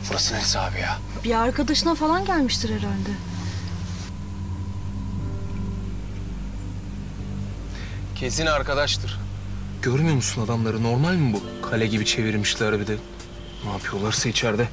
Burası neresi abi ya? Bir arkadaşına falan gelmiştir herhalde. Kesin arkadaştır. Görmüyor musun adamları? Normal mi bu? Kale gibi çevirmişler bir de. Ne yapıyorlarsa içeride.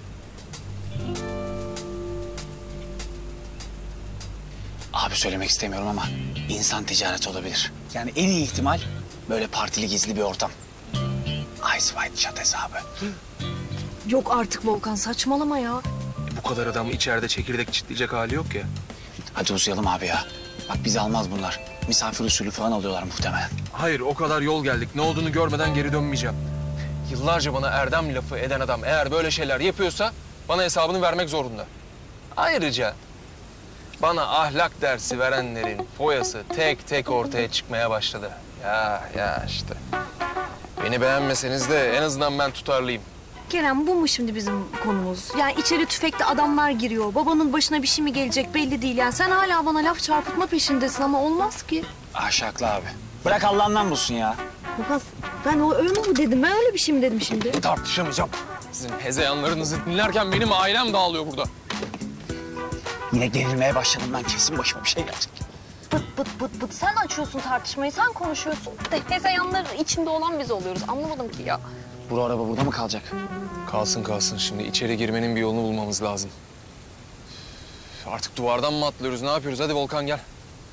Abi söylemek istemiyorum ama insan ticareti olabilir. Yani en iyi ihtimal böyle partili gizli bir ortam. Ice White Shot hesabı. Yok artık Volkan, saçmalama ya. Bu kadar adam içeride çekirdek çitleyecek hali yok ya. Hadi uzayalım abi ya. Bak bizi almaz bunlar. Misafir usulü falan alıyorlar muhtemelen. Hayır, o kadar yol geldik. Ne olduğunu görmeden geri dönmeyeceğim. Yıllarca bana erdem lafı eden adam eğer böyle şeyler yapıyorsa bana hesabını vermek zorunda. Ayrıca bana ahlak dersi verenlerin foyası tek tek ortaya çıkmaya başladı. Ya işte. Beni beğenmeseniz de en azından ben tutarlıyım. Kerem, bu mu şimdi bizim konumuz? Yani içeri tüfekli adamlar giriyor. Babanın başına bir şey mi gelecek belli değil. Yani sen hala bana laf çarpıtma peşindesin ama olmaz ki. Aşaklı abi. Bırak Allah'ından bulsun ya. Volkan, ben o öyle mi dedim? Ben öyle bir şey mi dedim şimdi? Tartışamayacağım. Sizin hezeyanlarınızı dinlerken benim ailem dağılıyor burada. Yine gerilmeye başladım ben. Kesin başıma bir şey gelecek. Bıt. Sen açıyorsun tartışmayı, sen konuşuyorsun. De hezeyanlar içinde olan biz oluyoruz. Anlamadım ki ya. Bu araba burada mı kalacak? Kalsın. Şimdi içeri girmenin bir yolunu bulmamız lazım. Artık duvardan mı atlıyoruz, ne yapıyoruz? Hadi Volkan gel.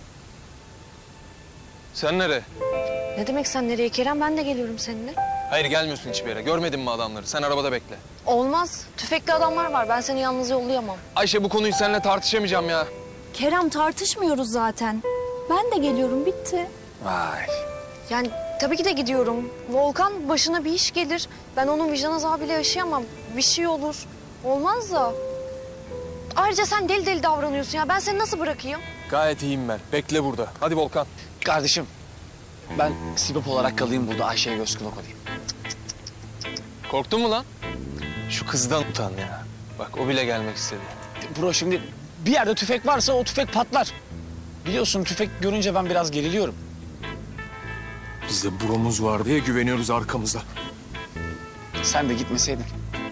Sen nereye? Ne demek sen nereye Kerem? Ben de geliyorum seninle. Hayır, gelmiyorsun hiçbir yere. Görmedin mi adamları? Sen arabada bekle. Olmaz. Tüfekli adamlar var. Ben seni yalnız yollayamam. Ayşe, bu konuyu seninle tartışamayacağım ya. Kerem, tartışmıyoruz zaten. Ben de geliyorum, bitti. Vay. Yani tabii ki de gidiyorum. Volkan başına bir iş gelir. Ben onun vicdan azabıyla yaşayamam. Bir şey olur. Olmaz da. Ayrıca sen deli davranıyorsun ya. Ben seni nasıl bırakayım? Gayet iyiyim ben. Bekle burada. Hadi Volkan. Kardeşim ben sibop olarak kalayım burada. Ayşe'ye göz kulak olayım. Korktun mu lan? Şu kızdan utan ya. Bak o bile gelmek istedi. Bro şimdi bir yerde tüfek varsa o tüfek patlar. Biliyorsun tüfek görünce ben biraz geriliyorum. Bizde bromuz var diye güveniyoruz arkamızda. Sen de gitmeseydin.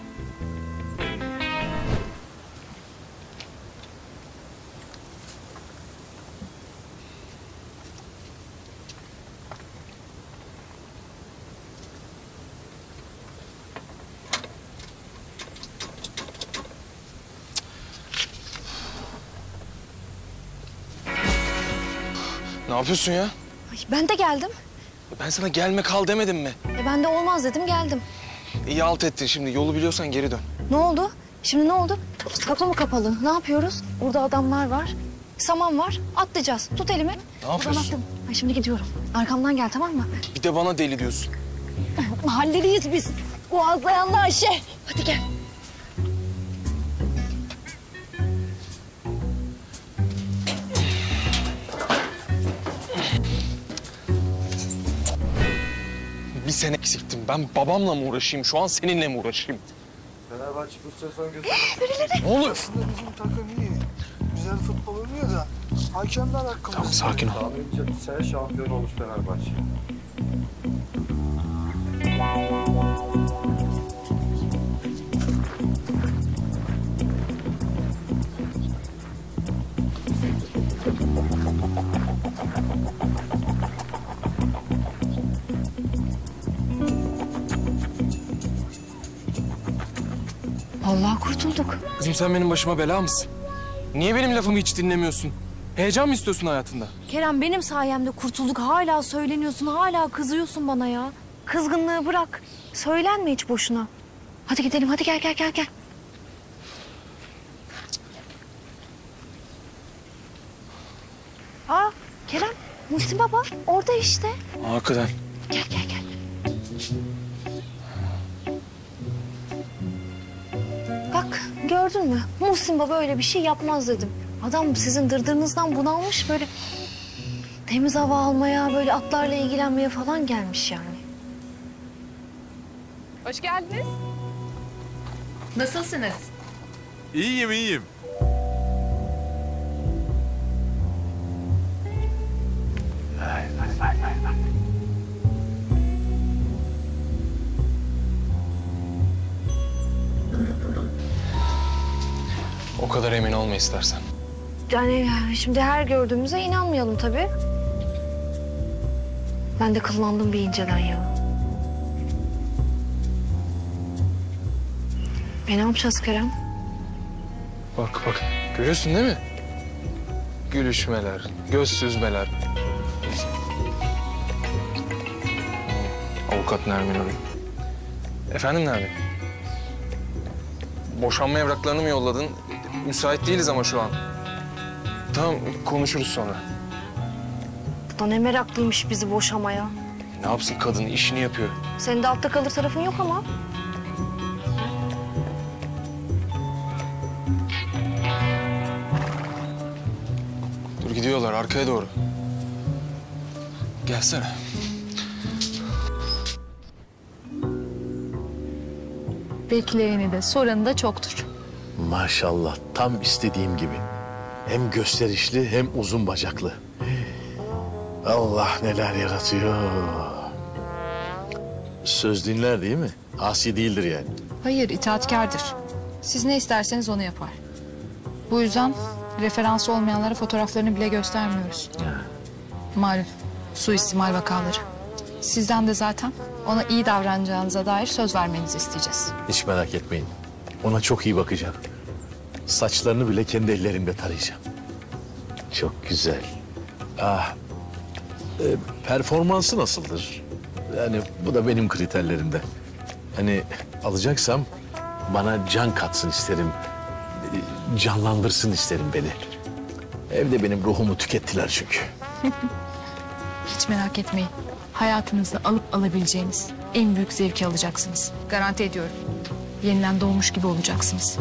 Ne yapıyorsun ya? Ay, ben de geldim. Ben sana gelme kal demedim mi? Ben de olmaz dedim, geldim. İyi alt ettin şimdi. Yolu biliyorsan geri dön. Ne oldu? Şimdi ne oldu? Kapı mı kapalı? Ne yapıyoruz? Burada adamlar var. Saman var. Atlayacağız. Tut elimi. Ne yapıyorsun? Buradan attım. Ay, şimdi gidiyorum. Arkamdan gel, tamam mı? Bir de bana deli diyorsun. Mahalleliyiz biz. Boğazlayanlı Ayşe. Hadi gel. Bir sene eksiktim. Ben babamla mı uğraşayım? Şu an seninle mi uğraşayım? Fenerbahçe bu sezon gözü. Ne oluyor? Aslında bizim takım iyi. Güzel futbol oynuyor da hakemler hakkında. Tamam, sakin ol. Tahmin sene şampiyon olmuş Fenerbahçe. Vallahi kurtulduk. Kızım sen benim başıma bela mısın? Niye benim lafımı hiç dinlemiyorsun? Heyecan mı istiyorsun hayatında? Kerem, benim sayemde kurtulduk. Hala söyleniyorsun, hala kızıyorsun bana ya. Kızgınlığı bırak. Söylenme hiç boşuna. Hadi gidelim, hadi gel. Aa, Kerem, Muhsin Baba orada işte. Hakikaten. Gel. Bak, gördün mü? Muhsin Baba öyle bir şey yapmaz dedim. Adam sizin dırdırınızdan bunalmış, böyle temiz hava almaya, böyle atlarla ilgilenmeye falan gelmiş yani. Hoş geldiniz. Nasılsınız? İyiyim. O kadar emin olma istersen. Yani şimdi her gördüğümüze inanmayalım tabii. Ben de kıllandım bir inceden ya. Ne yapacağız Kerem? Bak bak, görüyorsun değil mi? Gülüşmeler, göz süzmeler. Avukat Nermin arıyor. Efendim Nermin? Boşanma evraklarını mı yolladın? Müsait değiliz ama şu an. Tamam, konuşuruz sonra. Bu da ne meraklıymış bizi boşamaya. Ne yapsın, kadın işini yapıyor. Senin de altta kalır tarafın yok ama. Dur, gidiyorlar arkaya doğru. Gelsene. Bekleyeni de soranı da çoktur. Maşallah tam istediğim gibi. Hem gösterişli hem uzun bacaklı. Allah neler yaratıyor. Söz dinler değil mi? Asi değildir yani. Hayır, itaatkardır. Siz ne isterseniz onu yapar. Bu yüzden referansı olmayanlara fotoğraflarını bile göstermiyoruz. Malum suistimal vakaları. Sizden de zaten ona iyi davranacağınıza dair söz vermenizi isteyeceğiz. Hiç merak etmeyin. Ona çok iyi bakacağım. Saçlarını bile kendi ellerimle tarayacağım. Çok güzel. Performansı nasıldır? Yani bu da benim kriterlerimde. Hani alacaksam bana can katsın isterim. Canlandırsın isterim beni. Evde benim ruhumu tükettiler çünkü. Hiç merak etmeyin. Hayatınızda alıp alabileceğiniz en büyük zevki alacaksınız. Garanti ediyorum. Yeniden doğmuş gibi olacaksınız.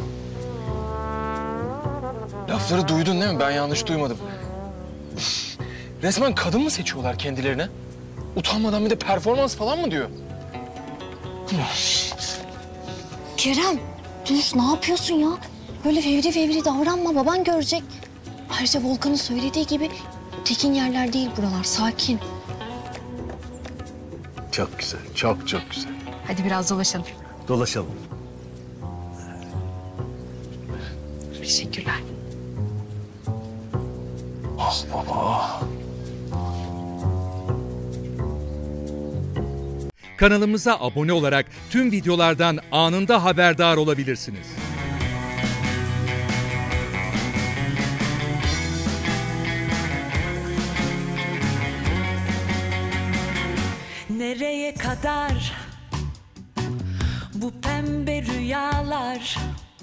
Lafları duydun değil mi? Ben yanlış duymadım. Resmen kadın mı seçiyorlar kendilerine? Utanmadan bir de performans falan mı diyor? Kerem dur ne yapıyorsun ya? Böyle fevri fevri davranma baban görecek. Ayrıca Volkan'ın söylediği gibi tekin yerler değil buralar sakin. Çok güzel, çok çok güzel. Hadi biraz dolaşalım. Dolaşalım. Teşekkürler. Ah baba. Kanalımıza abone olarak tüm videolardan anında haberdar olabilirsiniz. Nereye kadar bu pembe rüyalar?